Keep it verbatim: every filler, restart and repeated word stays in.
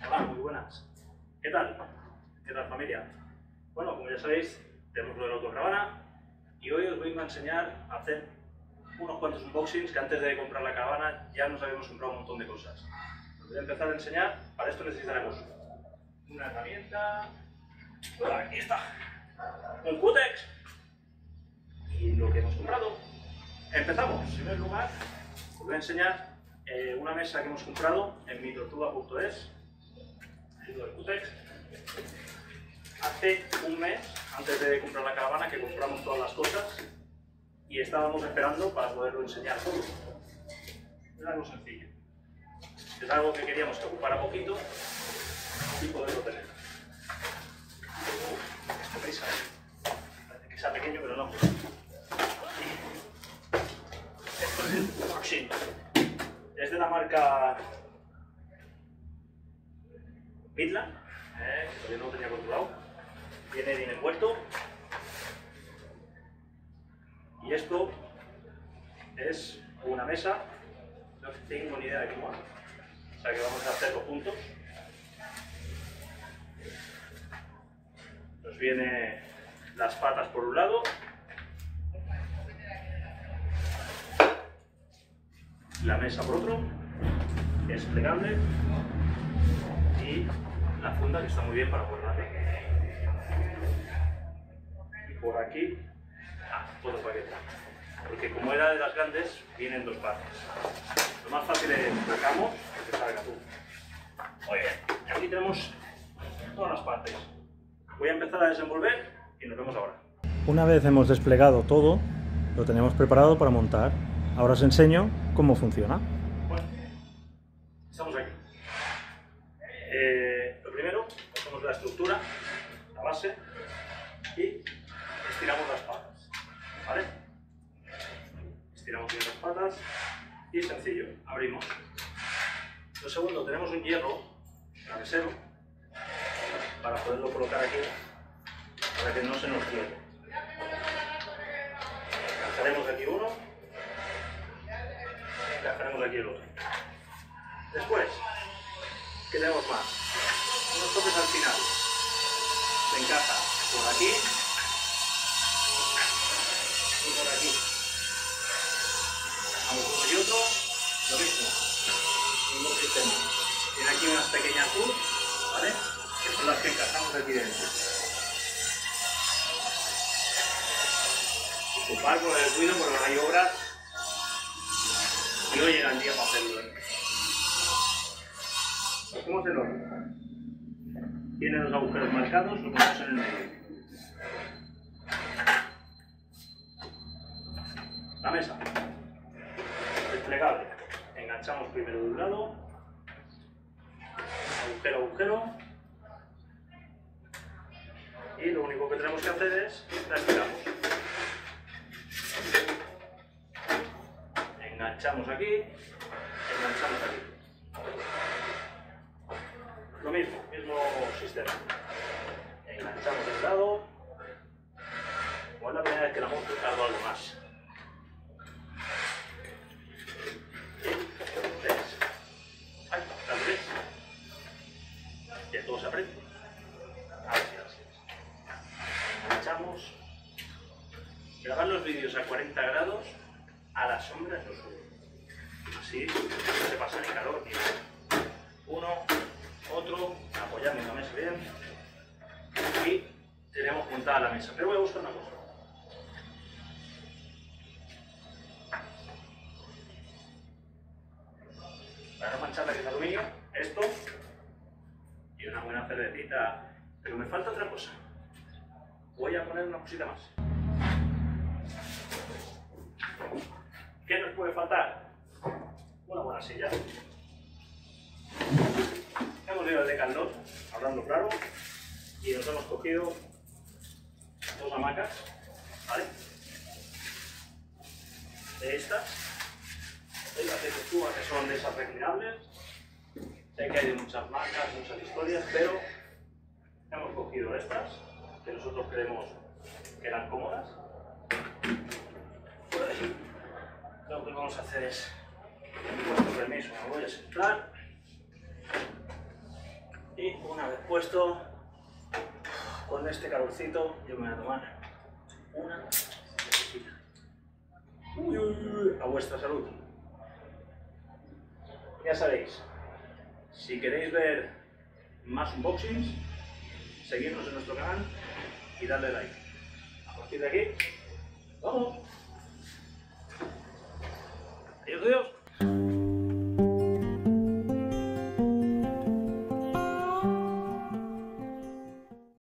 Hola, muy buenas. ¿Qué tal? ¿Qué tal, familia? Bueno, como ya sabéis, tenemos lo de la autocaravana y hoy os vengo a enseñar a hacer unos cuantos unboxings que antes de comprar la caravana ya nos habíamos comprado un montón de cosas. Os voy a empezar a enseñar. Para esto necesitaremos una herramienta, aquí está, un cútex y lo que hemos comprado. Empezamos. En primer lugar, os voy a enseñar eh, una mesa que hemos comprado en microtuba punto es. El cútex. Hace un mes, antes de comprar la caravana, que compramos todas las cosas y estábamos esperando para poderlo enseñar todo. Es algo sencillo. Es algo que queríamos que ocupara poquito y poderlo tener. Esto pesa, ¿eh? Parece que sea pequeño, pero no. Esto es el Proxim. Es de la marca Midland, eh, que todavía no lo tenía controlado. Viene bien envuelto. Y esto es una mesa, no tengo ni idea de cómo, o sea que vamos a hacerlo juntos. Nos viene las patas por un lado, la mesa por otro, es plegable y la funda que está muy bien para guardarla. Y por aquí, ah, otro paquete, porque como era de las grandes, vienen dos partes. Lo más fácil es sacamos y que salga tú. Muy bien, y aquí tenemos todas las partes. Voy a empezar a desenvolver y nos vemos ahora. Una vez hemos desplegado todo, lo tenemos preparado para montar. Ahora os enseño cómo funciona. Bueno, estamos aquí. Eh, lo primero, cogemos la estructura, la base, y estiramos las patas, ¿vale? Estiramos bien las patas y sencillo, abrimos. Lo segundo, tenemos un hierro travesero para poderlo colocar aquí, para que no se nos quiebre. Encajaremos aquí uno, encajaremos aquí el otro. Después, ¿qué tenemos más? Unos toques al final. Se encaja por aquí y por aquí. Encajamos uno y otro, lo mismo, mismo sistema. Tiene aquí unas pequeñas cruz, ¿vale? Que son las que encajamos aquí dentro. Disculpad por el ruido porque hay obras y no llega el día para hacerlo, ¿eh? Cogemos el horno. Tiene los agujeros marcados, lo ponemos en el medio. La mesa. Desplegable. Enganchamos primero de un lado. Agujero a agujero. Y lo único que tenemos que hacer es la estiramos. Enganchamos aquí. Enganchamos aquí. Lo mismo, mismo sistema. Enganchamos el lado. Como es la primera vez que la monto, tardo algo más. Y tres. Ay, al revés. Ya todo se aprende. Así, así. Enganchamos. Grabar los vídeos a cuarenta grados a la sombra es lo suyo. Así no se pasa ni calor ni nada. Uno. Otro, apoyamos la mesa bien y tenemos montada la mesa. Pero voy a buscar una cosa. Para no mancharla, que es aluminio, esto y una buena cervecita. Pero me falta otra cosa. Voy a poner una cosita más. ¿Qué nos puede faltar? Una buena silla. Hemos ido al Decathlon, hablando claro, y nos hemos cogido dos hamacas, ¿vale? De estas, ¿veis? Las de Cuba, que son de esas reclinables. Sé que hay de muchas marcas, muchas historias, pero hemos cogido estas, que nosotros creemos que eran cómodas. Lo que vamos a hacer es, con vuestro permiso, me voy a sentar. Y una vez puesto, con este calorcito, yo me voy a tomar una cervecita. Uy, uy, uy, a vuestra salud. Ya sabéis, si queréis ver más unboxings, seguidnos en nuestro canal y darle like. A partir de aquí, ¡vamos! Adiós, adiós.